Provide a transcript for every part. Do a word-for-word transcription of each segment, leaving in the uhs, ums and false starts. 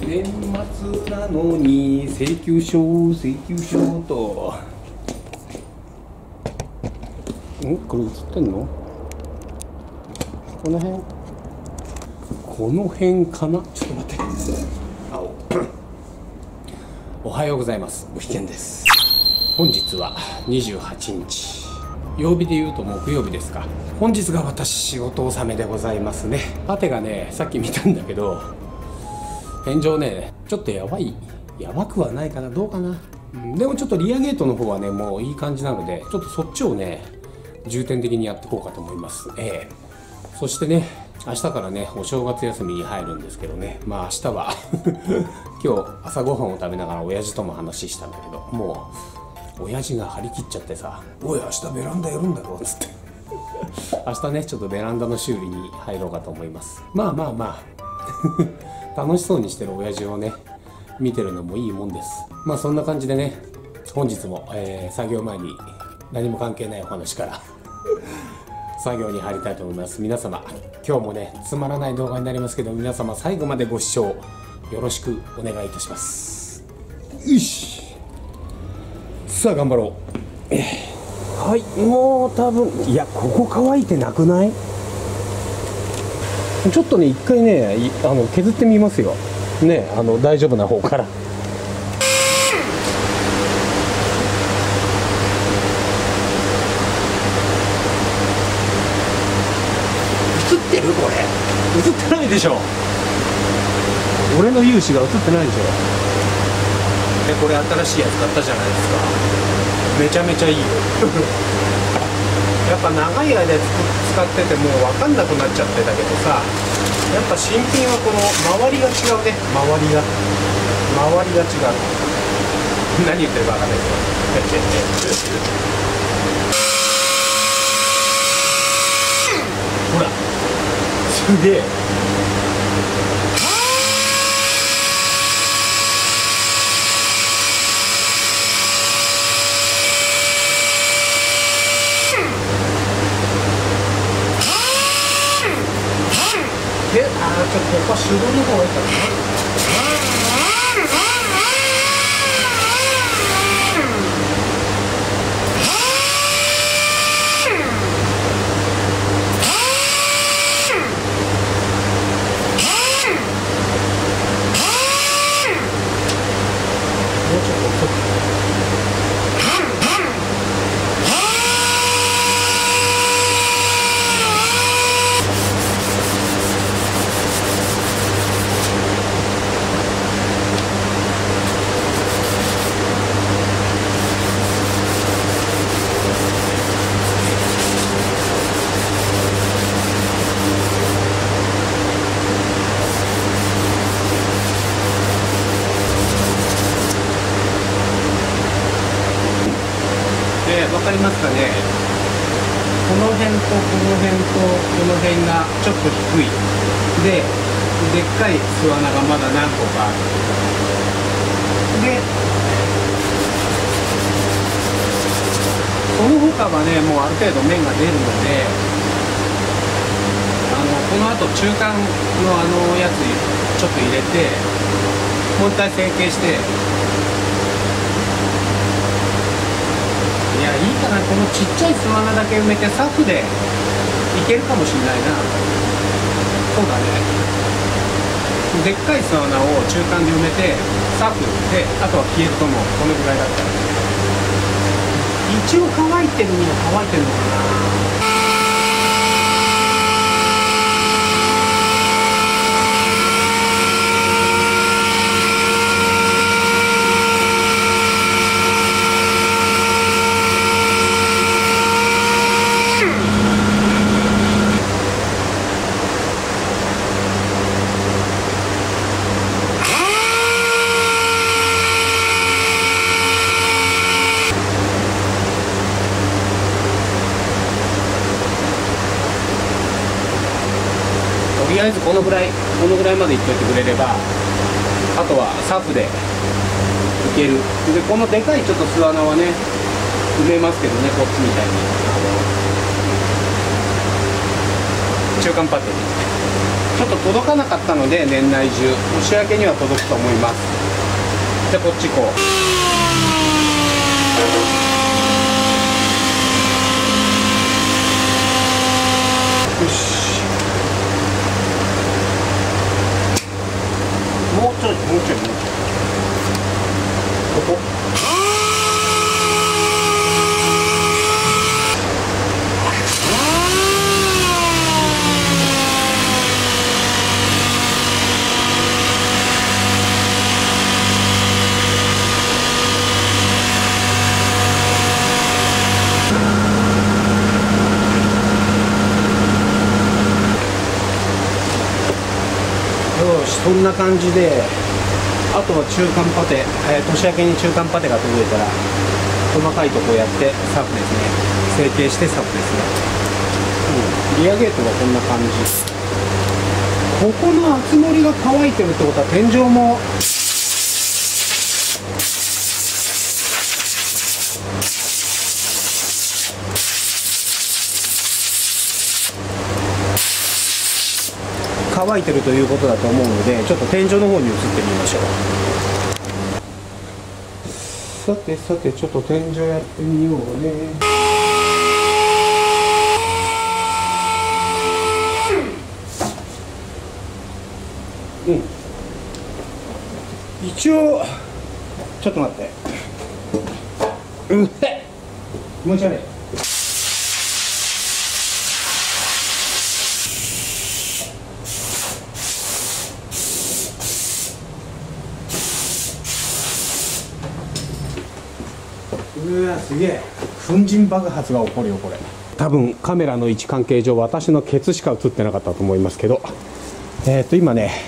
年末なのに請求書請求書と。んこれ映ってんの？この辺この辺かな。ちょっと待って。あおおはようございます。ごひけんです。本日はにじゅうはちにち、曜日でいうと木曜日ですか。本日が私仕事納めでございますね。パテがね、さっき見たんだけど天井ねちょっとやばいやばくはないかな、どうかな、うん、でもちょっとリアゲートの方はねもういい感じなので、ちょっとそっちをね重点的にやっていこうかと思います。ええそしてね、明日からねお正月休みに入るんですけどね、まあ明日は今日朝ごはんを食べながら親父とも話したんだけど、もう親父が張り切っちゃってさ「おい明日ベランダやるんだろ」っつって明日ねちょっとベランダの修理に入ろうかと思います。まあまあまあ楽しそうにしてる親父をね見てるのもいいもんです。まあそんな感じでね、本日も、えー、作業前に何も関係ないお話から作業に入りたいと思います。皆様今日もねつまらない動画になりますけど、皆様最後までご視聴よろしくお願いいたします。よし、さあ頑張ろう。はい、もう多分いやここ乾いてなくない？ちょっとね一回ねあの削ってみますよね、あの大丈夫な方から。映ってる？これ映ってないでしょ。俺の勇姿が映ってないでしょ。でこれ新しいやつ買ったじゃないですか。めちゃめちゃいいよやっぱ長い間使っててもう分かんなくなっちゃってたけどさ、やっぱ新品はこの周りが違うね。周りが周りが違う何言ってるか分かんないけどほらすげえ。で、あーちょっとここは手動の方がいいかな。もうちょっと遅く。わかりますかね。この辺とこの辺とこの辺がちょっと低いで、でっかい巣穴がまだ何個かあるで、その他はねもうある程度面が出るので、あのこのあと中間のあのやつちょっと入れてもう一回成形して、いやいいかな、このちっちゃい巣穴だけ埋めてサフでいけるかもしれないな。そうだね、でっかい巣穴を中間で埋めてサフで、あとは消えると思う。このぐらいだったら一応乾いてるには乾いてるのかな。とりあえずこのぐらいこのぐらいまでいっといてくれれば、あとはサフでいける。でこのでかいちょっと巣穴はね埋めますけどね、こっちみたいにあの中間パテにちょっと届かなかったので年内中年明けには届くと思います。でこっちこうよし、もうちょいもうちょいもうちょいここそんな感じで、あとは中間パテ、えー、年明けに中間パテが届いたら細かいとこやってサブですね、成形してサブですね、うん、リアゲートはこんな感じ。ここの厚盛りが乾いてるってことは天井も乾いてるということだと思うので、ちょっと天井の方に移ってみましょう。さてさて、ちょっと天井やってみようね。うん一応ちょっと待って、うっ気持ち悪い。うわすげえ、粉塵爆発が起こるよこれ。多分カメラの位置関係上私のケツしか映ってなかったと思いますけど、えっと今ね、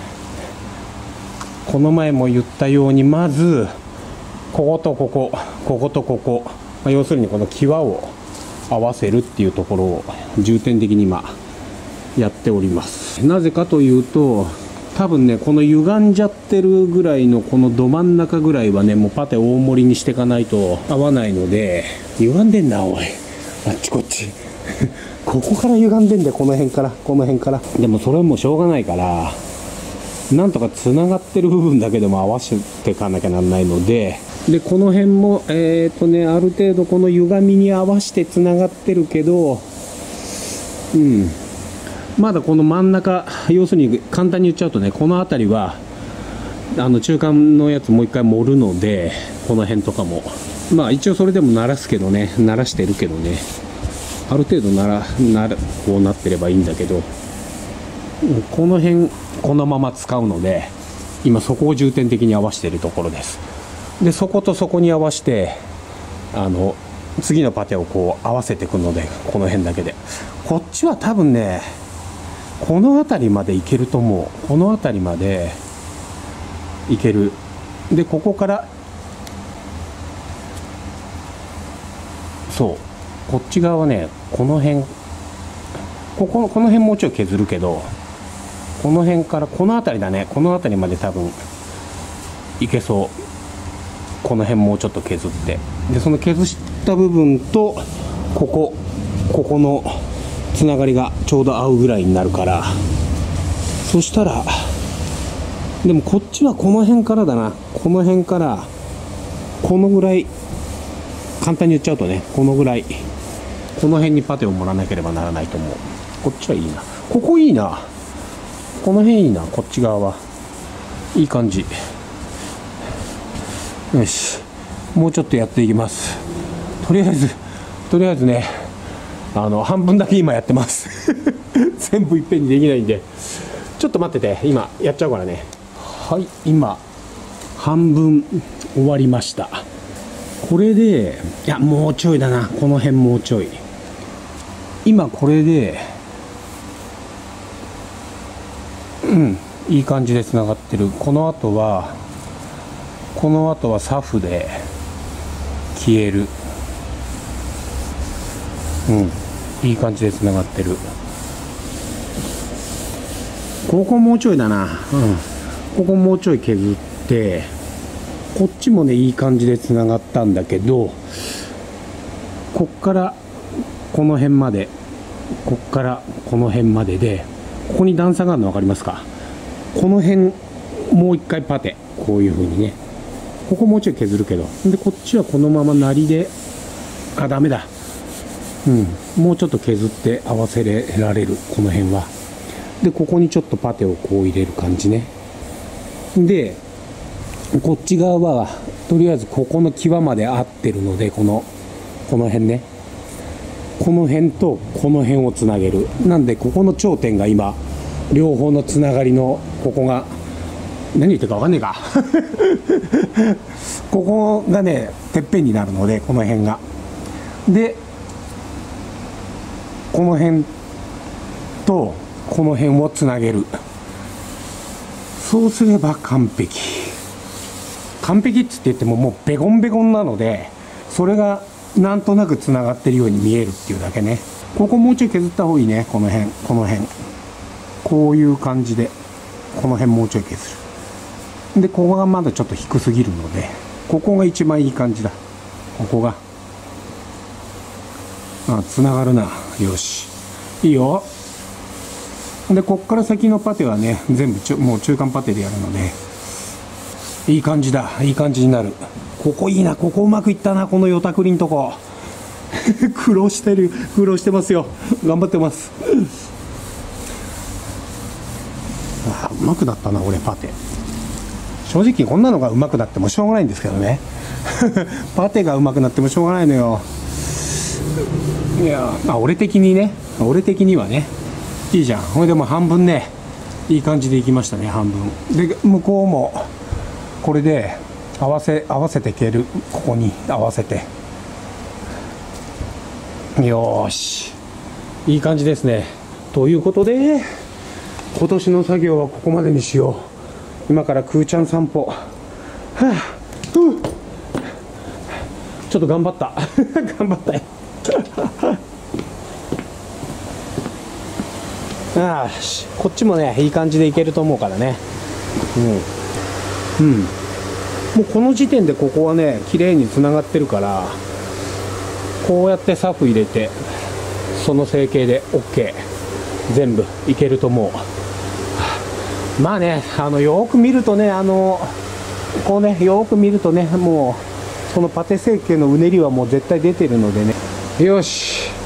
この前も言ったように、まずこことここ、こことここ、まあ、要するにこの際を合わせるっていうところを重点的に今やっております。なぜかというと、多分ねこの歪んじゃってるぐらいのこのど真ん中ぐらいはね、もうパテ大盛りにしていかないと合わないので。歪んでんなおい、あっちこっちここから歪んでんだよ、この辺からこの辺から。でもそれはもうしょうがないから、なんとかつながってる部分だけでも合わせていかなきゃなんないので、でこの辺もえっとねある程度この歪みに合わせてつながってるけど、うんまだこの真ん中、要するに簡単に言っちゃうとね、この辺りはあの中間のやつもう一回盛るので、この辺とかもまあ一応それでも鳴らすけどね、鳴らしてるけどね、ある程度ならならこうなってればいいんだけど、この辺このまま使うので今そこを重点的に合わせているところです。でそことそこに合わせてあの次のパテをこう合わせていくので、この辺だけで。こっちは多分ねこの辺りまでいけると思う。この辺りまでいける。でここからそうこっち側はね、この辺こここの辺もうちょい削るけど、この辺からこの辺りだね、この辺りまで多分いけそう。この辺もうちょっと削って、でその削った部分とここここのつながりがちょうど合うぐらいになるから、そしたらでもこっちはこの辺からだな、この辺からこのぐらい、簡単に言っちゃうとね、このぐらい、この辺にパテを盛らなければならないと思う。こっちはいいな、ここいいな、この辺いいな、こっち側はいい感じ。よし、もうちょっとやっていきます。とりあえずとりあえずね、あの半分だけ今やってます全部いっぺんにできないんで、ちょっと待ってて、今やっちゃうからね。はい、今半分終わりました。これで、いやもうちょいだな、この辺もうちょい。今これでうんいい感じでつながってる。この後はこの後はサフで消える。うんいい感じでつながってる。ここもうちょいだな、うん、ここもうちょい削って、こっちもねいい感じでつながったんだけど、こっからこの辺まで、こっからこの辺までで、 ここに段差があるの分かりますか。この辺もう一回パテ、こういう風にね、ここもうちょい削るけど、でこっちはこのままなりで、あ、ダメだ、うん、もうちょっと削って合わせられる、この辺は。でここにちょっとパテをこう入れる感じね。でこっち側はとりあえずここの際まで合ってるので、このこの辺ね、この辺とこの辺をつなげる。なんでここの頂点が今両方のつながりの、ここが何言ってるか分かんねえかここがねてっぺんになるので、この辺がでこの辺とこの辺をつなげる。そうすれば完璧。完璧っつって言ってももうベコンベコンなので、それがなんとなくつながってるように見えるっていうだけね。ここもうちょい削った方がいいね。この辺、この辺、こういう感じで、この辺もうちょい削る。でここがまだちょっと低すぎるので、ここが一番いい感じだ。ここがあ、つながるな。よし、いいよ。でこっから先のパテはね、全部ちょもう中間パテでやるので、いい感じだ。いい感じになる。ここいいな。ここうまくいったな、このヨタクリんとこ苦労してる、苦労してますよ。頑張ってます。あ、うまくなったな俺パテ。正直こんなのがうまくなってもしょうがないんですけどねパテがうまくなってもしょうがないのよ。いや、あ、俺的にね、俺的にはね、いいじゃん。ほいでもう半分ね、いい感じでいきましたね、半分で。向こうもこれで合わせ合わせて蹴る。ここに合わせて、よーし、いい感じですね。ということで今年の作業はここまでにしよう。今からクーちゃん散歩。はあ、うん、ちょっと頑張った頑張ったよああ、こっちもねいい感じでいけると思うからね。うん、うん、もうこの時点でここはね綺麗につながってるから、こうやってサフ入れてその成形で OK、 全部いけると思う。まあね、あのよく見るとね、あのこうねよく見るとね、もうそのパテ成形のうねりはもう絶対出てるのでね。よし、